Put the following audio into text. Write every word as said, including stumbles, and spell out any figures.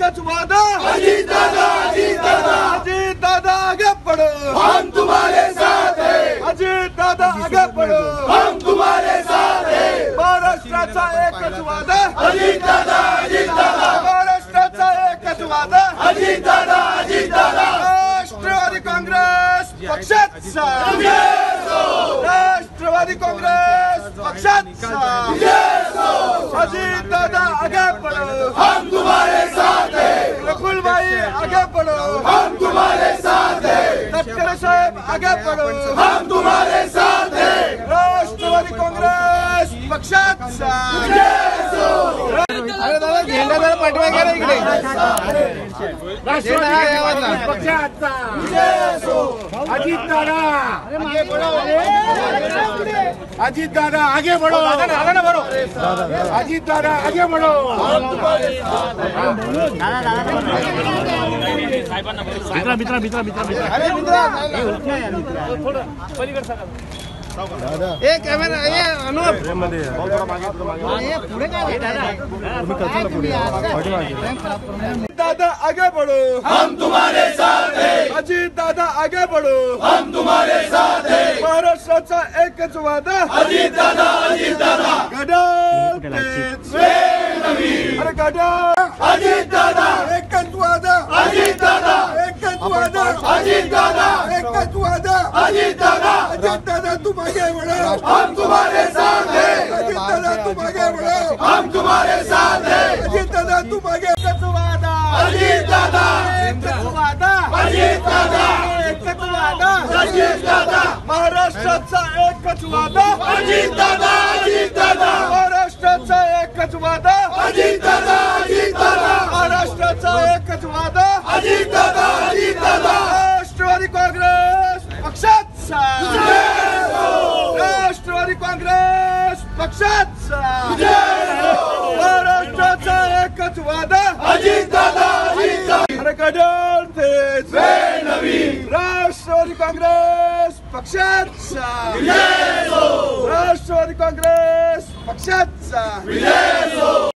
एकच वादा, अजीत दादा, अजीत दादा, अजीत दादा आगे बढ़ो, हम तुम्हारे साथ हैं, अजीत दादा आगे बढ़ो, हम तुम्हारे साथ हैं, महाराष्ट्राचा एकच वादा, अजीत दादा, अजीत दादा, महाराष्ट्राचा एकच वादा, अजीत दादा, अजीत दादा, राष्ट्रवादी काँग्रेस पक्षाचा, राष्ट्रवादी काँग्रेस पक्षाचा, अजीत दादा आगे बढ़ो, हम तुम्हारे साथ हैं, रकुल भाई आगे बढ़ो, हम तुम्हारे साथ हैं, तटकरे साहेब आगे बढ़ो, हम तुम्हारे साथ हैं, राष्ट्रवादी काँग्रेस पक्षाचा, अरे दादा झेंडा जरा पाठवा गेला इकडे, राष्ट्रवादी पक्षाचा, अजीत दादा अजीत दादा आगे बढ़ो, अजीत दादा आगे बढ़ो, मित्रा मित्रा मित्रा मित्रा मित्रा अरे मित्रा एक कॅमेरा ये अनुप दादा आगे बढ़ो, हम तुम्हारे साथ हैं, अजीत दादा आगे बढ़ो, हम तुम्हारे साथ हैं, महाराष्ट्राचा एकच वादा, अजीत दादा, अजीत दादा, घड्याळ तेच, अरे घड्याळ अजीत दादा, एकच वादा, अजीत दादा, एकच वादा, अजीत दादा, एकच वादा, अजीत दादा, अजीत दादा तुम आगे बढ़ो, हम तुम्हारे साथ हैं, अजीत दादा तुम आगे बढ़ो, हम तुम्हारे साथ हैं, अजीत दादा तुम आगे, एकच वादा, अजीत दादा, एकच वादा, अजीत दादा, एकच वादा, अजीत दादा, महाराष्ट्राचा एकच वादा, अजीत दादा, अजीत दादा, महाराष्ट्राचा एकच वादा, अजीत दादा, अजीत दादा, महाराष्ट्राचा एकच वादा, अजीत दादा, अजीत दादा, राष्ट्रवादी काँग्रेस पक्षाचा, राष्ट्रवादी काँग्रेस पक्षाचा, महाराष्ट्राचा एकच वादा, अजीत दादा, अजीत दादा, अरे घड्याळ तेच, नवीन, राष्ट्रवादी काँग्रेस पक्षाचा, राष्ट्रवादी काँग्रेस पक्षाचा.